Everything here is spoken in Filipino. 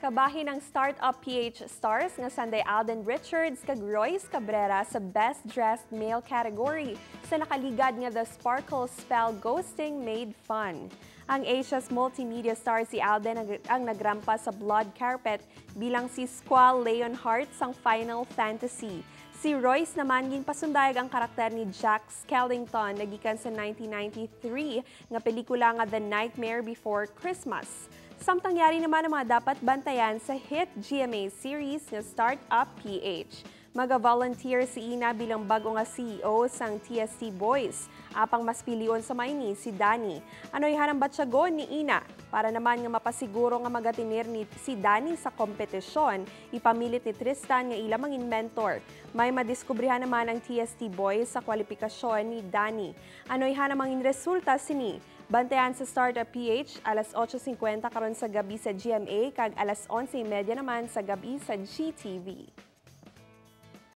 Kabahin ng Startup PH stars nga Sunday Alden Richards kag Royce Cabrera sa Best Dressed Male category sa nakaligad nga The Sparkle Spell Ghosting Made Fun. Ang Asia's Multimedia star si Alden ang nagrampa sa blood carpet bilang si Squall Leonhardt sang Final Fantasy. Si Royce naman ginpasundayag ang karakter ni Jack Skellington nagikan sa 1993 nga pelikula nga The Nightmare Before Christmas. Samtang yari naman ang mga dapat bantayan sa hit GMA series nga Startup PH. Maga-volunteer si Ina bilang bago nga CEO sang TST Boys. Apang mas pilion sa maini si Dani. Ano'y hanambat siya go ni Ina para naman nga mapasiguro nga magatinir ni si Dani sa kompetisyon. Ipamilit ni Tristan nga ilamang mentor. May madiskubrihan naman ang TST Boys sa kwalipikasyon ni Dani. Ano'y hanamang resulta sini. Bantayan sa Startup PH, alas 8:50 karon sa gabi sa GMA, kag alas 11:30 naman sa gabi sa GTV.